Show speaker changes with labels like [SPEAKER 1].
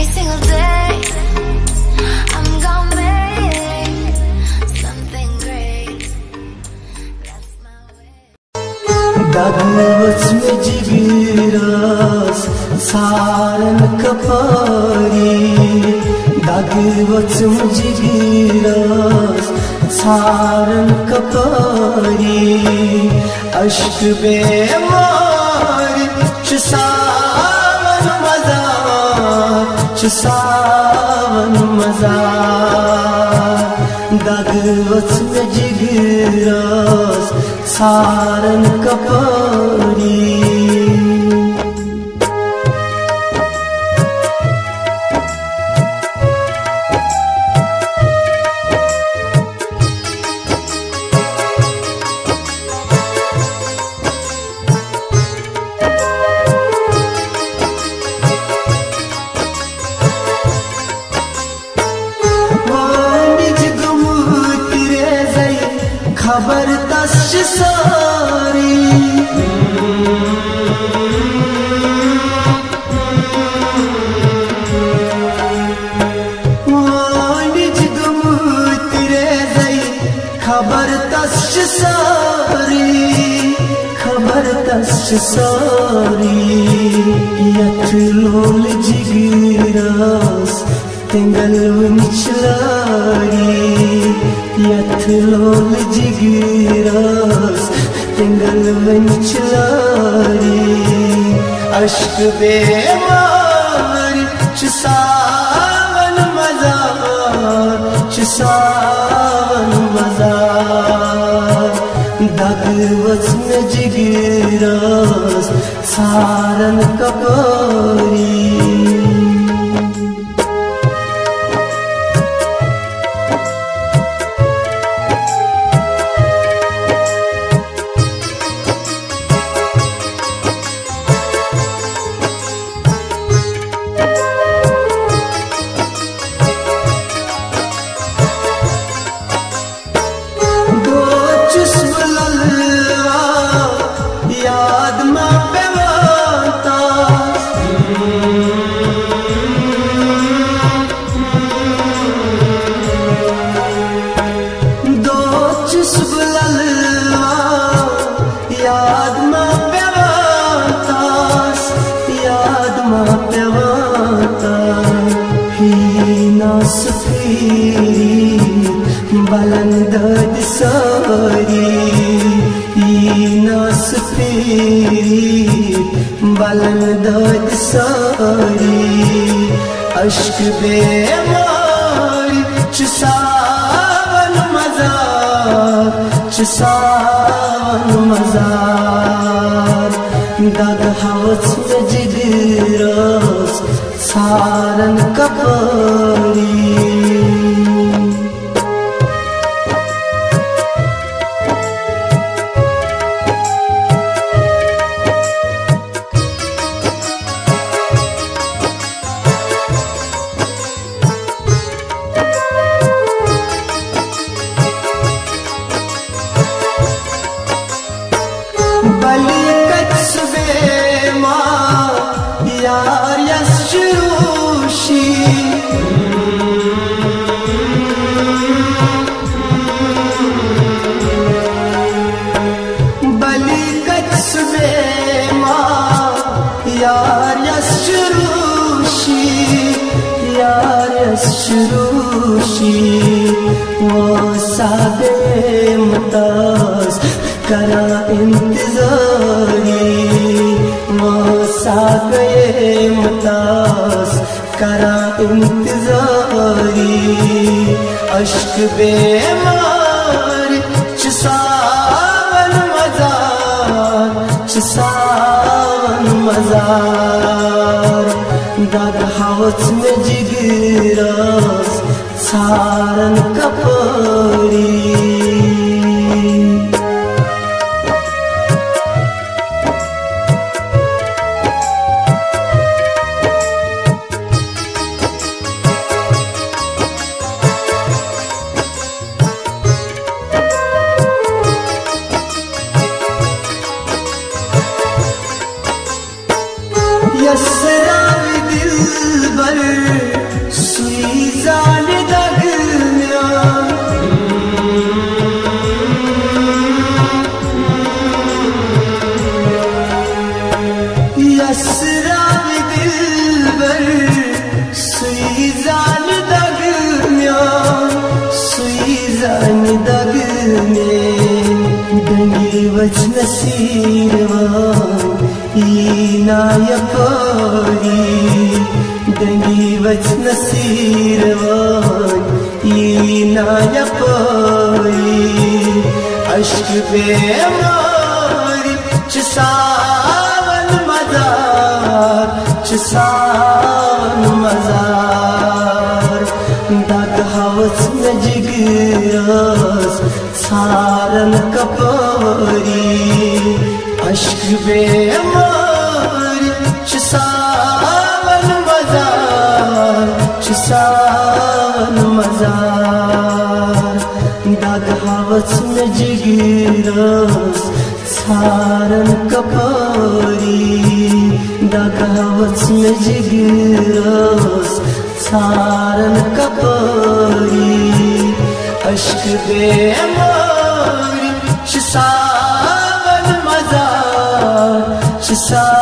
[SPEAKER 1] every single day. I'm gonna make something great. That's my way.
[SPEAKER 2] Dagvats me jigiras saran kapari. Dagvats me jigiras saran kapari. Ashk bemar savan mazar, savan mazar. Dagvats me jigiras saran kapari. खबर तश सारी निज गुम तेरे जई खबर तश सारी खबर तश सारी यथ लोल जिगिरास तेंगल विचलारी यथ लोल जिगिरास तेंगल विचलारी अश्क बेमार सावन मजार सावन मजार दगवच में जिगिरास सारन कपरी बलंदद सारी बलंदद सारी अश्क बेमार सावन मजार सावन मजार दग हवस में जिगिरास सारन कपरी यार यशरूशी बली कस्बे माँ यार यशरूशी यार यशरूशी वो सादे मुताज करा इंतजारी सागे मुतास करा इंतजारी अश्क बेमार सावन मजार सावन मजार दग हवस में जिगिरास सारन कपरी यसरा दिल बर वच नसीरवान ईना यपरी दंगी वच नसीरवान ईना यपरी अश्क बेमारी सावन मजार सावन मजार दाग हवस में जिगरास सारन कपरी अश्क बेमारी सावन मजार सावन मजार दाग हवस में जिगरास सारन कपरी दाग हवस में जिगरास सारन कपरी अश्क बेमारी सावन मजार